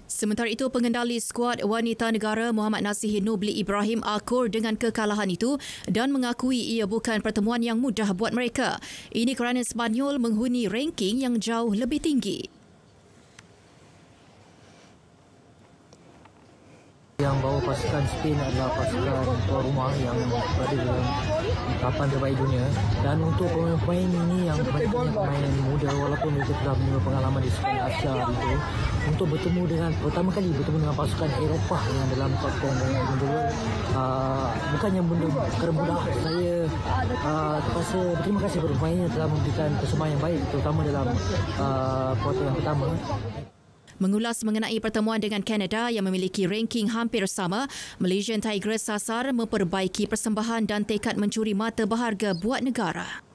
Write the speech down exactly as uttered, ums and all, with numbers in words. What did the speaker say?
Sementara itu, pengendali skuad wanita negara Muhammad Nasihin Nobli Ibrahim akur dengan kekalahan itu dan mengakui ia bukan pertemuan yang mudah buat mereka. Ini kerana Sepanyol menghuni ranking yang jauh lebih tinggi. Yang bawa pasukan Spain adalah pasukan tuan rumah yang berada dalam papan terbaik dunia, dan untuk pemain-pemain ini yang kebanyakan pemain muda walaupun mereka telah mempunyai pengalaman di Sekolah Asia itu, untuk bertemu dengan pertama kali bertemu dengan pasukan Eropah yang dalam papan menjual uh, bukan yang benda kerana mudah. Saya uh, terpaksa berterima kasih kepada pemain yang telah memberikan persembahan yang baik, terutama dalam uh, kuarter yang pertama. Mengulas mengenai pertemuan dengan Kanada yang memiliki ranking hampir sama, Malaysian Tigers sasar memperbaiki persembahan dan tekad mencuri mata berharga buat negara.